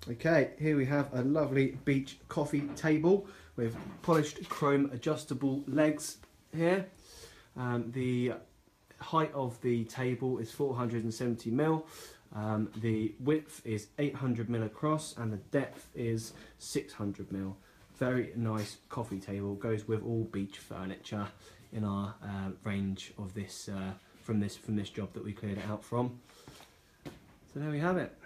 Okay, here we have a lovely Beech coffee table with polished chrome adjustable legs here. The height of the table is 470mm. The width is 800mm across and the depth is 600mm. Very nice coffee table, goes with all Beech furniture in our range of this from this job that we cleared it out from. So there we have it.